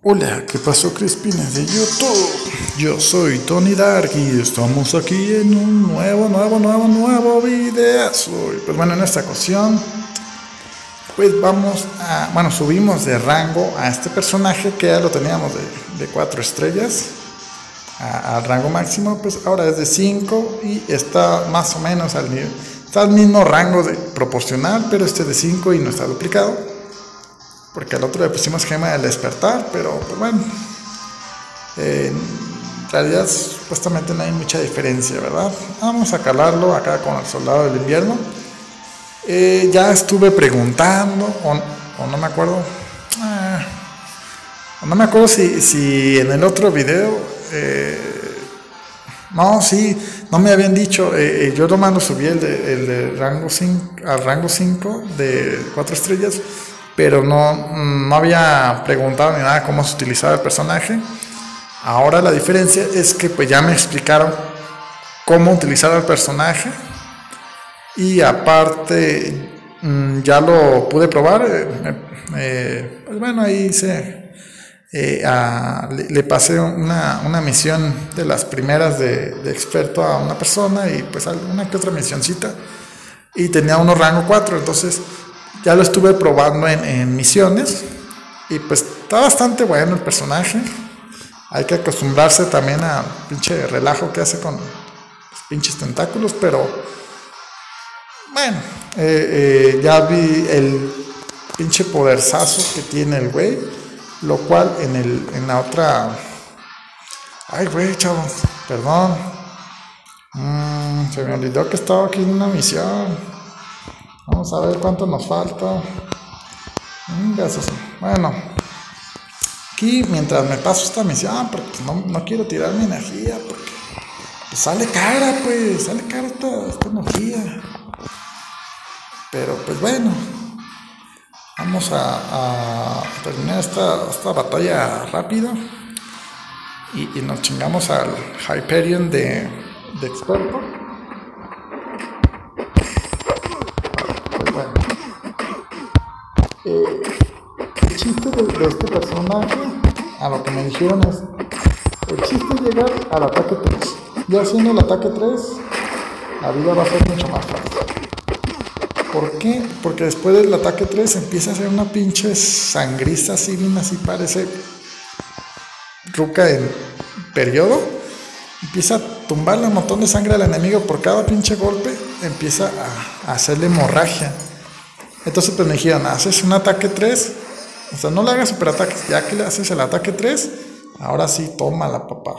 Hola, ¿qué pasó, Crispines de YouTube? Yo soy Tony Dark y estamos aquí en un nuevo videazo. Pues bueno, en esta ocasión, pues subimos de rango a este personaje que ya lo teníamos de 4 estrellas al rango máximo. Pues ahora es de 5 y está más o menos está al mismo rango proporcional, pero este de 5 y no está duplicado. Porque al otro le pusimos gema del despertar, pero pues bueno, en realidad supuestamente no hay mucha diferencia, ¿verdad? Vamos a calarlo acá con el soldado del invierno. Ya estuve preguntando, o no me acuerdo, no me acuerdo si en el otro video, no me habían dicho, yo nomás lo subí el de rango 5, al rango 5 de 4 estrellas, pero no había preguntado ni nada cómo se utilizaba el personaje. Ahora la diferencia es que pues ya me explicaron cómo utilizar el personaje y aparte ya lo pude probar. Pues bueno, ahí le pasé una misión de las primeras de experto a una persona y pues alguna que otra misioncita, y tenía uno rango 4, entonces ya lo estuve probando en misiones y pues está bastante bueno el personaje. Hay que acostumbrarse también al pinche relajo que hace con los pinches tentáculos, pero bueno, ya vi el pinche poderzazo que tiene el güey, lo cual en la otra... Ay, güey, chavos, perdón. Se me olvidó que estaba aquí en una misión. Vamos a ver cuánto nos falta. Bueno, aquí mientras me paso esta misión, porque no quiero tirar mi energía, porque pues sale cara esta energía. Pero pues bueno, vamos a terminar esta batalla rápido y nos chingamos al Hyperion de experto. El chiste de este personaje, a lo que me dijeron, es el chiste es llegar al ataque 3. Ya haciendo el ataque 3, la vida va a ser mucho más fácil. ¿Por qué? Porque después del ataque 3 empieza a hacer una pinche sangriza así, bien así, parece ruca en periodo. Empieza a tumbarle un montón de sangre al enemigo por cada pinche golpe, empieza a hacerle hemorragia. Entonces pues me dijeron, haces un ataque 3, o sea, no le hagas superataques, ya que le haces el ataque 3, ahora sí, toma la papá.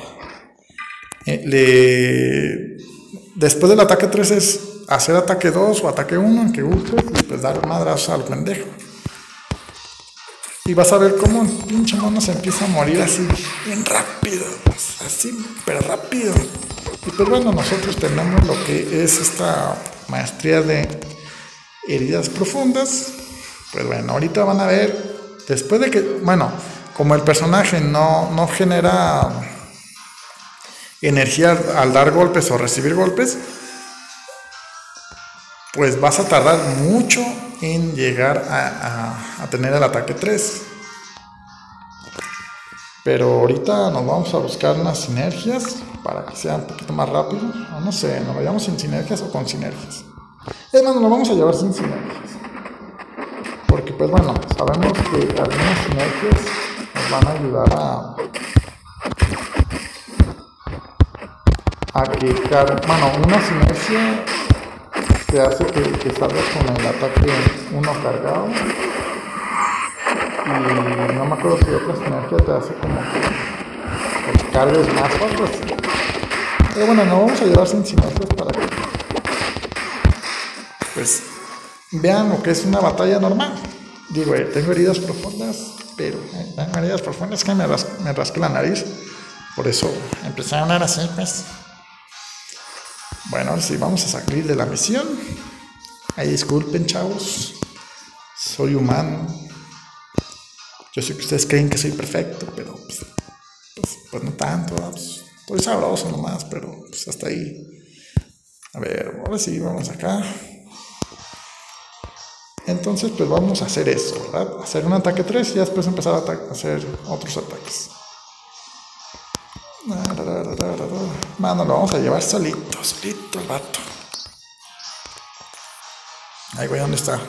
Después del ataque 3 es hacer ataque 2 o ataque 1, en que gustes, y pues dar madrazos al pendejo. Y vas a ver cómo el pinche mono se empieza a morir así, bien rápido, así, pero rápido. Y pues bueno, nosotros tenemos lo que es esta maestría de heridas profundas. Pues bueno, ahorita van a ver, después de que, bueno, como el personaje no genera energía al dar golpes o recibir golpes, pues vas a tardar mucho en llegar a tener el ataque 3. Pero ahorita nos vamos a buscar unas sinergias para que sea un poquito más rápido. O no sé, nos vayamos sin sinergias o con sinergias. Es más, nos lo vamos a llevar sin sinergias. Porque pues bueno, sabemos que algunas sinergias nos van a ayudar una sinergia te hace que salgas con el ataque 1 cargado. Y no me acuerdo si otra sinergia te hace como que cargues más o algo así. Pero bueno, nos vamos a llevar sin sinergias para que pues vean lo que es una batalla normal. Digo, tengo heridas profundas, pero tengo heridas profundas que me rasqué la nariz. Por eso empecé a hablar así, pues. Bueno, ahora sí, vamos a salir de la misión. Ahí disculpen, chavos. Soy humano. Yo sé que ustedes creen que soy perfecto, pero pues no tanto. Pues, estoy sabroso nomás, pero pues hasta ahí. A ver, ahora sí, vamos acá. Entonces pues vamos a hacer eso, ¿verdad? Hacer un ataque 3 y después empezar a hacer otros ataques. Mano, lo vamos a llevar solito el vato. Ay, güey, ¿dónde está?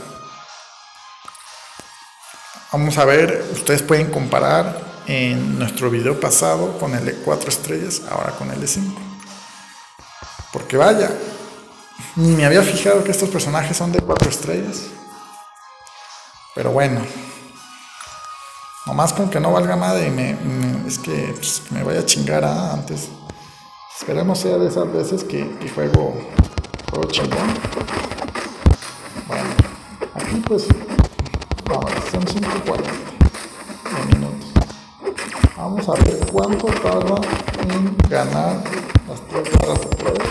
Vamos a ver, ustedes pueden comparar en nuestro video pasado con el de 4 estrellas, ahora con el de 5. Porque vaya, ni me había fijado que estos personajes son de 4 estrellas. Pero bueno, nomás con que no valga madre y es que pues, me vaya a chingar antes. Esperemos sea de esas veces que juego chingón. Bueno, aquí pues vamos, son 5:40 minutos. Vamos a ver cuánto tarda en ganar las 3 barras de poder.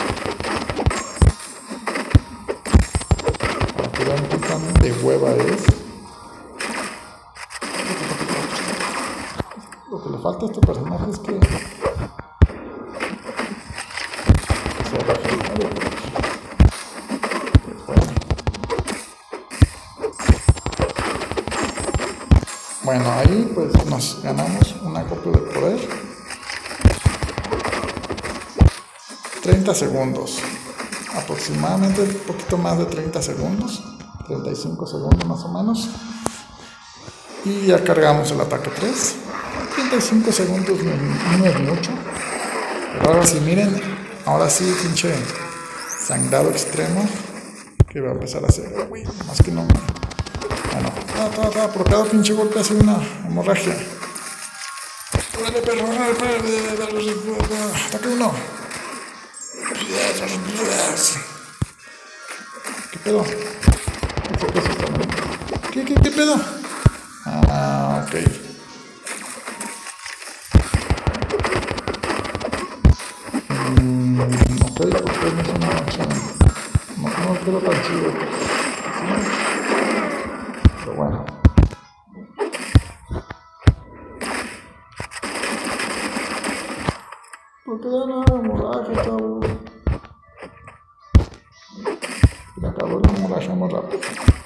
Para que vean qué tan de hueva es. Lo que le falta a este personaje es que se refleje. Bueno, ahí pues nos ganamos una copia de poder. 30 segundos. Aproximadamente un poquito más de 30 segundos. 35 segundos más o menos. Y ya cargamos el ataque 3. 35 segundos no es mucho. Pero ahora sí, miren. Ahora sí, pinche sangrado extremo. Que va a empezar a hacer. Uy, más que no. Bueno, por cada pinche golpe hace una hemorragia. Dale, perro, ataque 1. ¿Qué pedo? ¿Qué pedo? Ah, ok. Ok, porque no es una acción. No quedó tan chido. ¿Sí? Pero bueno. Porque ya no hemorragia, chavos. Se me acabó la hemorragia más rápido.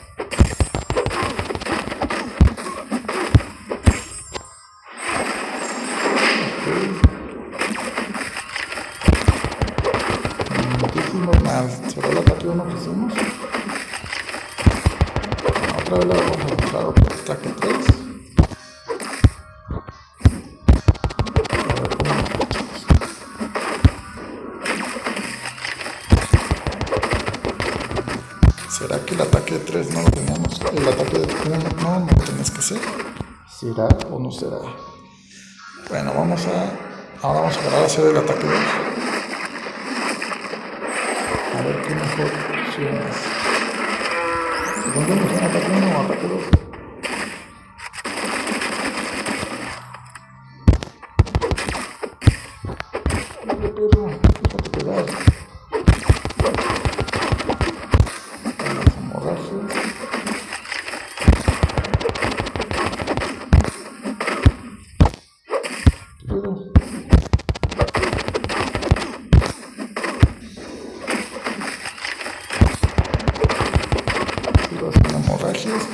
Muchísimo más. ¿Será el ataque 1 que hicimos? Otra vez le vamos a usar otro ataque 3. ¿Será que el ataque de 3 no lo teníamos? El ataque de 1 no lo tenías que hacer. ¿Será o no será? Bueno, ahora vamos a agarrar a hacer el ataque 2. A ver qué mejor opción es. ¿Según yo me ataque 1 o ataque 2? Dale, perro, déjate pegar. Las hemorragias. Hemorragias.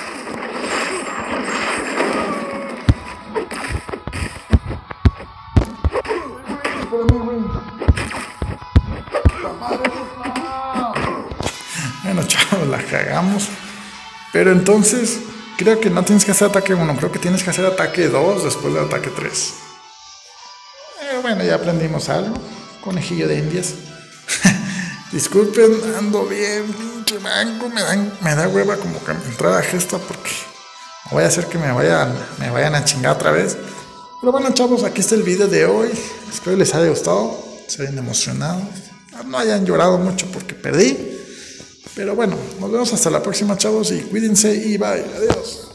Bueno, chavos, la cagamos. Pero entonces, creo que no tienes que hacer ataque 1, creo que tienes que hacer ataque 2 después del ataque 3. Bueno, ya aprendimos algo. Conejillo de Indias. Disculpen, ando bien, pinche manco, me da hueva como que entrar a gesta porque no voy a hacer que me vayan a chingar otra vez. Pero bueno, chavos, aquí está el video de hoy. Espero les haya gustado, se hayan emocionado, no hayan llorado mucho porque perdí. Pero bueno, nos vemos hasta la próxima, chavos, y cuídense y bye, adiós.